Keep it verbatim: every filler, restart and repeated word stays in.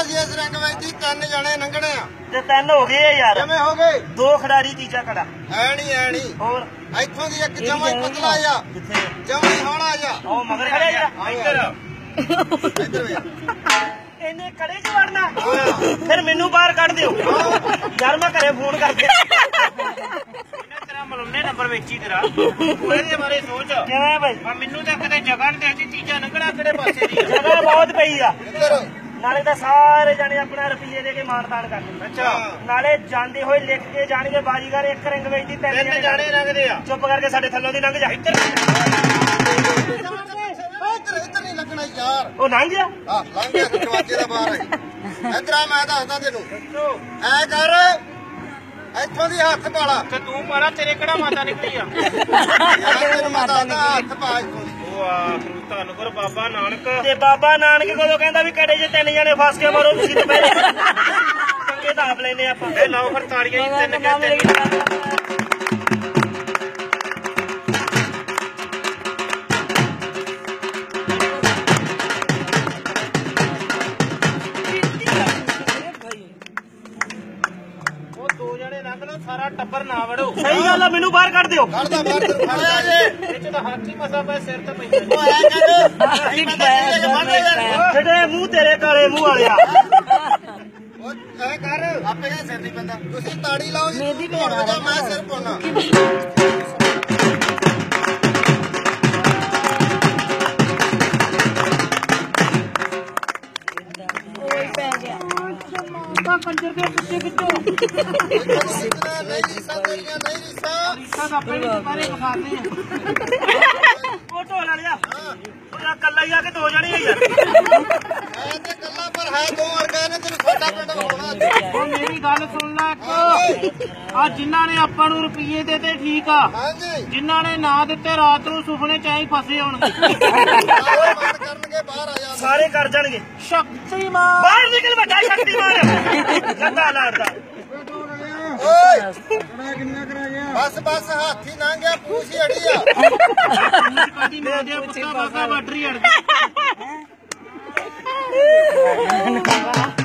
जी इस रंग में जी तीन जने लंघने ते तीन हो गए यार किवें हो गए दो खिडारी तीजा खड़ा ऐ नहीं ऐ नहीं और इत्थों दी एक जमा ही पतला आ किथे जमा ही हौला आ ओ मगर खड़ा यार इधर इधर वे इन्हें कड़े च वड़ना फिर मैनू बाहर कढ़ दियो यार मैं घरे फोन करके मलने नंबर वेची तेरा ओदे बारे सोच किवें भाई मैनू तां किते जगह नहीं देती तीजा लंघना किहड़े पासे दी जगह बहुत पई आ नाले तां सारे जाने अपना रुपये दे के मारतान कर अच्छा नाले जांदे होए लिख के जाणगे बाजीगर एक रंग वेचदी तीन जाने रंगदे आ चुप करके साडे थल्लों दी लंघ जा इधर इधर नहीं लगना यार ओ लंघ जा हां लंघ जा दरवाजे दा बाहर इधर आ मैं दसदा तैनू ऐ कर इत्थों दी हत्थ पाला ते तू पाला तेरे किहड़ा माता निकली आ तेरे माता दा हत्थ पा इत्थों वाह धन्नपुर बाबा नानक ते बाबा नानक कदों कहंदा भी कड़े च तीन जने फस के मारो तुसीं ते पहले चंगे ताप लेने आपां ए लाओ फिर ताड़ियां तीन के तीन सारा टब्बर ना वड़ो सही गल है मेनू बाहर कढ़ दियो कढ़दा बाहर फड़या जे इच तो हाथी मसा पे सिर ते पई ओ ऐ कर छड़े मुंह तेरे काले मुंह वालिया ओ ऐ कर आपे का सिर नहीं पैंदा तुसी ताड़ी लाओ मेहंदी पे जा मैं सिर पाउना ओए पै गया कंजर के कुत्ते कितो नहीं रिसा तेरियां नहीं रिसा रिसा दा पहले बारे बखाते हैं वो ढोल वालिया हां ओला कल्ला ही आके दो जने है यार मैं ते कल्ला पर है दो वर्गा ने तेनु छोटा पिंड होना ओ मेरी गल सुन ले आ जिन्हां ने ਆਪਾਂ ਨੂੰ ਰੁਪਏ ਦੇਤੇ ਠੀਕ ਆ ਹਾਂਜੀ ਜਿਨ੍ਹਾਂ ਨੇ ਨਾ ਦਿੱਤੇ ਰਾਤ ਨੂੰ ਸੁਪਨੇ ਚ ਹੀ ਫਸੇ ਹੋਣਗੇ ਮਾਰ ਕਰਨਗੇ ਬਾਹਰ ਆ ਜਾ ਸਾਰੇ ਕਰ ਜਾਣਗੇ ਸ਼ਕਤੀਮਾਨ ਬਾਹਰ ਨਿਕਲ ਵੱਡਾ ਸ਼ਕਤੀਮਾਨ ਜੱਦਾ ਲੜਦਾ ਓਏ ਕਰਾ ਕਿੰਨਾ ਕਰਾ ਗਿਆ ਬਸ ਬਸ ਹਾਥੀ ਲੰਘ ਗਿਆ ਪੂਛੀ ਅੜੀ ਆ ਕਦੀ ਮੈਂ ਦੇ ਪੁੱਤਾ ਬਾਗਾ ਬਾਡਰੀ ਅੜ